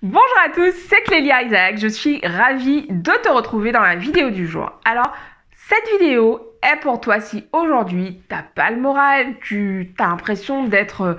Bonjour à tous, c'est Clélia Isaac, je suis ravie de te retrouver dans la vidéo du jour. Alors, cette vidéo est pour toi si aujourd'hui t'as pas le moral, tu as l'impression d'être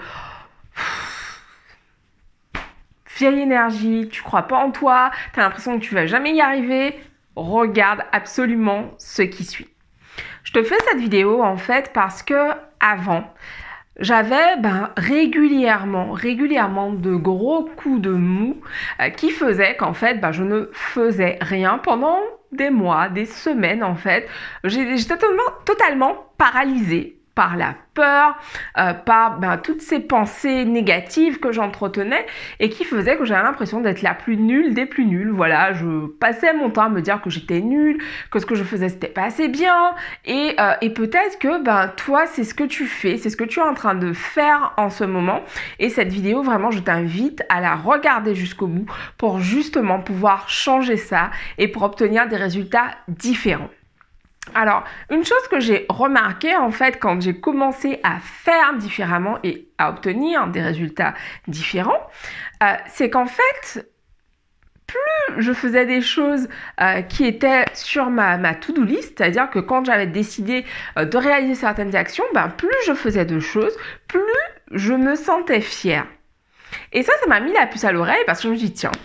vieille énergie, tu crois pas en toi, tu as l'impression que tu vas jamais y arriver, regarde absolument ce qui suit. Je te fais cette vidéo en fait parce que avant, j'avais régulièrement de gros coups de mou qui faisaient qu'en fait je ne faisais rien pendant des mois, des semaines en fait. J'étais totalement paralysée par la peur, par toutes ces pensées négatives que j'entretenais et qui faisaient que j'avais l'impression d'être la plus nulle des plus nulles. Voilà, je passais mon temps à me dire que j'étais nulle, que ce que je faisais c'était pas assez bien et peut-être que toi c'est ce que tu fais, c'est ce que tu es en train de faire en ce moment et cette vidéo vraiment je t'invite à la regarder jusqu'au bout pour justement pouvoir changer ça et pour obtenir des résultats différents. Alors, une chose que j'ai remarqué en fait quand j'ai commencé à faire différemment et à obtenir des résultats différents, c'est qu'en fait, plus je faisais des choses qui étaient sur ma to-do list, c'est-à-dire que quand j'avais décidé de réaliser certaines actions, plus je faisais de choses, plus je me sentais fière. Et ça m'a mis la puce à l'oreille parce que je me dis tiens,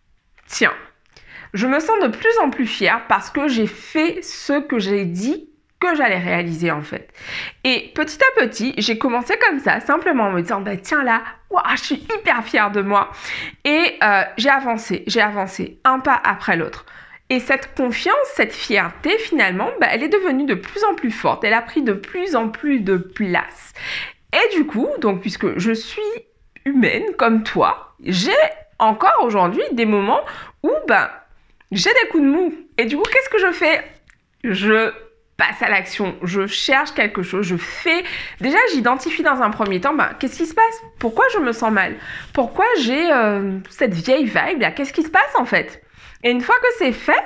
je me sens de plus en plus fière parce que j'ai fait ce que j'ai dit que j'allais réaliser en fait. Et petit à petit, j'ai commencé comme ça, simplement en me disant tiens là, je suis hyper fière de moi. Et j'ai avancé un pas après l'autre. Et cette confiance, cette fierté finalement, elle est devenue de plus en plus forte. Elle a pris de plus en plus de place. Et du coup, donc puisque je suis humaine comme toi, j'ai encore aujourd'hui des moments où j'ai des coups de mou. Et du coup, qu'est-ce que je fais? Je passe à l'action. Je cherche quelque chose. Je fais... Déjà, j'identifie dans un premier temps, qu'est-ce qui se passe? Pourquoi je me sens mal? Pourquoi j'ai cette vieille vibe là? Qu'est-ce qui se passe en fait? Et une fois que c'est fait,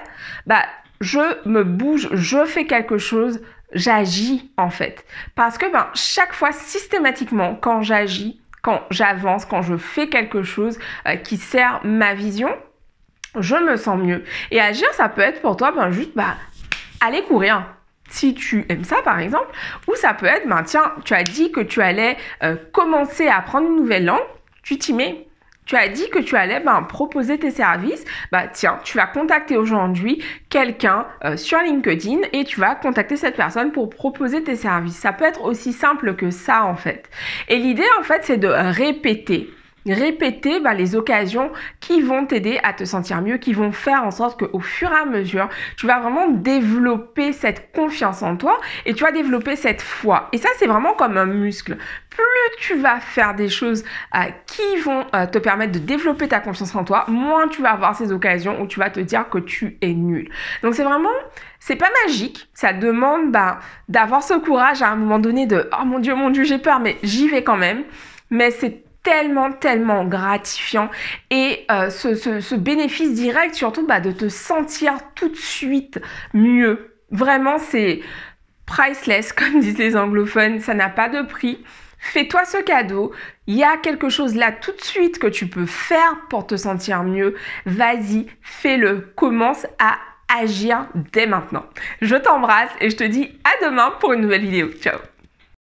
je me bouge, je fais quelque chose, j'agis en fait. Parce que chaque fois, systématiquement, quand j'agis, quand j'avance, quand je fais quelque chose qui sert ma vision, je me sens mieux. Et agir, ça peut être pour toi juste aller courir. Si tu aimes ça, par exemple. Ou ça peut être, tiens, tu as dit que tu allais commencer à apprendre une nouvelle langue. Tu t'y mets. Tu as dit que tu allais proposer tes services. Tiens, tu vas contacter aujourd'hui quelqu'un sur LinkedIn et tu vas contacter cette personne pour proposer tes services. Ça peut être aussi simple que ça, en fait. Et l'idée, en fait, c'est de répéter les occasions qui vont t'aider à te sentir mieux, qui vont faire en sorte qu'au fur et à mesure, tu vas vraiment développer cette confiance en toi et tu vas développer cette foi. Et ça, c'est vraiment comme un muscle. Plus tu vas faire des choses qui vont te permettre de développer ta confiance en toi, moins tu vas avoir ces occasions où tu vas te dire que tu es nul. Donc c'est pas magique. Ça demande d'avoir ce courage à un moment donné de « Oh mon Dieu, j'ai peur, mais j'y vais quand même. » Mais c'est tellement gratifiant et ce bénéfice direct surtout de te sentir tout de suite mieux. Vraiment, c'est priceless comme disent les anglophones, ça n'a pas de prix. Fais-toi ce cadeau, il y a quelque chose là tout de suite que tu peux faire pour te sentir mieux. Vas-y, fais-le, commence à agir dès maintenant. Je t'embrasse et je te dis à demain pour une nouvelle vidéo. Ciao!